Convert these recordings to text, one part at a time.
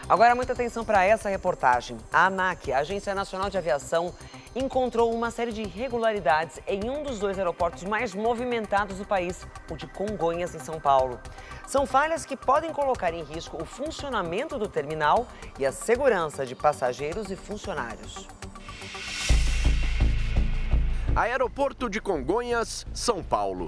Agora, muita atenção para essa reportagem. A ANAC, a Agência Nacional de Aviação, encontrou uma série de irregularidades em um dos dois aeroportos mais movimentados do país, o de Congonhas, em São Paulo. São falhas que podem colocar em risco o funcionamento do terminal e a segurança de passageiros e funcionários. Aeroporto de Congonhas, São Paulo.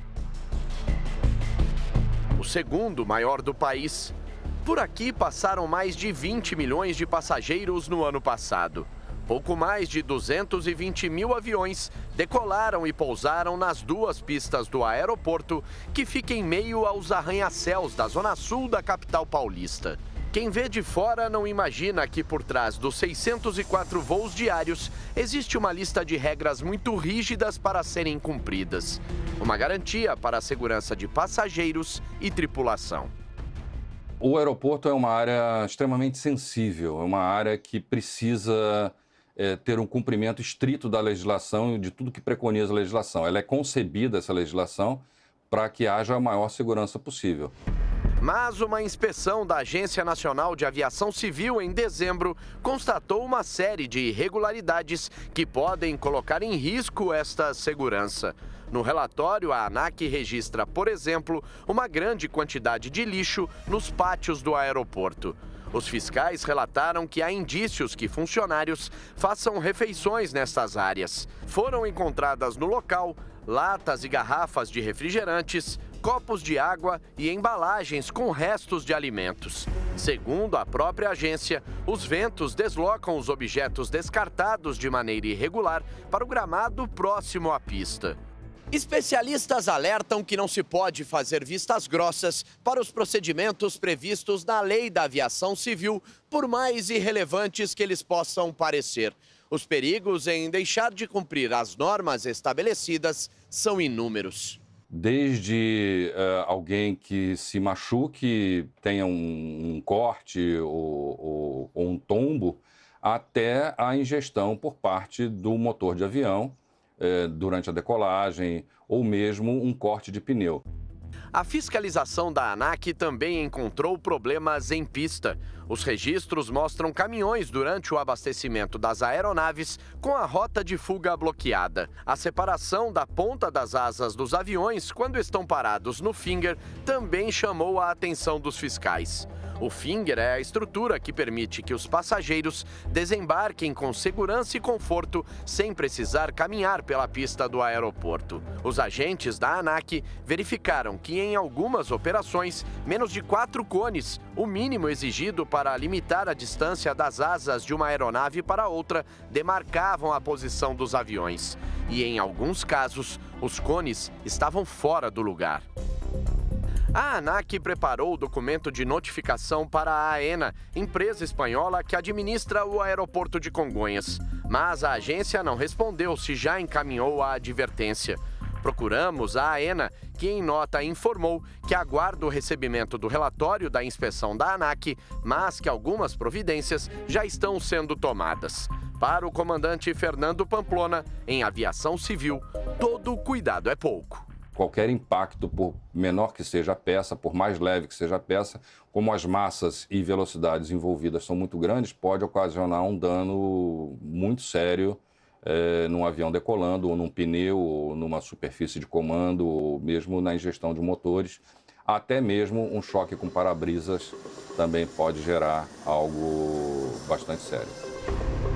O segundo maior do país. Por aqui passaram mais de 20 milhões de passageiros no ano passado. Pouco mais de 220 mil aviões decolaram e pousaram nas duas pistas do aeroporto, que fica em meio aos arranha-céus da zona sul da capital paulista. Quem vê de fora não imagina que por trás dos 604 voos diários existe uma lista de regras muito rígidas para serem cumpridas. Uma garantia para a segurança de passageiros e tripulação. O aeroporto é uma área extremamente sensível, é uma área que precisa ter um cumprimento estrito da legislação e de tudo que preconiza a legislação. Ela é concebida, essa legislação, para que haja a maior segurança possível. Mas uma inspeção da Agência Nacional de Aviação Civil em dezembro constatou uma série de irregularidades que podem colocar em risco esta segurança. No relatório, a ANAC registra, por exemplo, uma grande quantidade de lixo nos pátios do aeroporto. Os fiscais relataram que há indícios que funcionários façam refeições nessas áreas. Foram encontradas no local latas e garrafas de refrigerantes, copos de água e embalagens com restos de alimentos. Segundo a própria agência, os ventos deslocam os objetos descartados de maneira irregular para o gramado próximo à pista. Especialistas alertam que não se pode fazer vistas grossas para os procedimentos previstos na Lei da Aviação Civil, por mais irrelevantes que eles possam parecer. Os perigos em deixar de cumprir as normas estabelecidas são inúmeros. Desde alguém que se machuque, tenha um corte ou um tombo, até a ingestão por parte do motor de avião durante a decolagem ou mesmo um corte de pneu. A fiscalização da ANAC também encontrou problemas em pista. Os registros mostram caminhões durante o abastecimento das aeronaves com a rota de fuga bloqueada. A separação da ponta das asas dos aviões quando estão parados no finger também chamou a atenção dos fiscais. O finger é a estrutura que permite que os passageiros desembarquem com segurança e conforto sem precisar caminhar pela pista do aeroporto. Os agentes da ANAC verificaram que em algumas operações, menos de 4 cones, o mínimo exigido para limitar a distância das asas de uma aeronave para outra, demarcavam a posição dos aviões. E em alguns casos, os cones estavam fora do lugar. A ANAC preparou o documento de notificação para a AENA, empresa espanhola que administra o aeroporto de Congonhas. Mas a agência não respondeu se já encaminhou a advertência. Procuramos a AENA, que em nota informou que aguarda o recebimento do relatório da inspeção da ANAC, mas que algumas providências já estão sendo tomadas. Para o comandante Fernando Pamplona, em aviação civil, todo cuidado é pouco. Qualquer impacto, por menor que seja a peça, por mais leve que seja a peça, como as massas e velocidades envolvidas são muito grandes, pode ocasionar um dano muito sério num avião decolando, ou num pneu, ou numa superfície de comando, ou mesmo na ingestão de motores. Até mesmo um choque com para-brisas também pode gerar algo bastante sério.